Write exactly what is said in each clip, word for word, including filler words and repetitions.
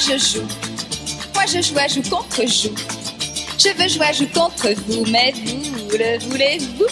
je joue, moi je joue à joue contre joue. Je veux jouer à joue contre vous, mais vous, le voulez-vous?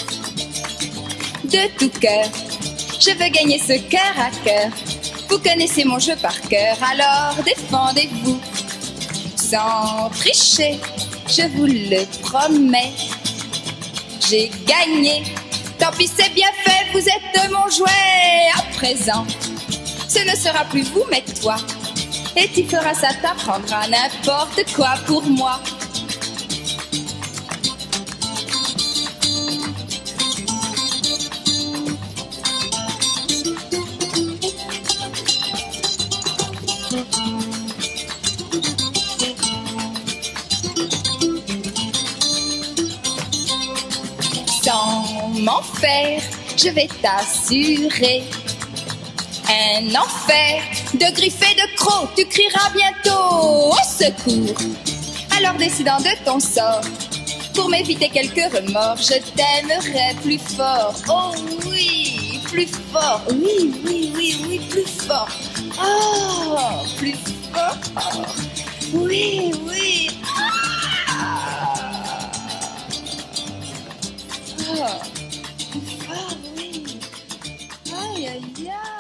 De tout cœur, je veux gagner ce cœur à cœur. Vous connaissez mon jeu par cœur, alors défendez-vous. Sans tricher, je vous le promets. J'ai gagné, tant pis c'est bien fait, vous êtes mon jouet. À présent, ce ne sera plus vous mais toi. Et tu feras ça, t'apprendras n'importe quoi pour moi. Sans m'en faire, je vais t'assurer un enfer de griffes et de crocs. Tu crieras bientôt au secours. Alors décidant de ton sort, pour m'éviter quelques remords, je t'aimerai plus fort. Oh oui, plus fort. Oui, oui, oui, oui, plus fort. Oh, plus fort. Oui, oui. Ah. Oh, plus fort, oui. Aïe, aïe, aïe.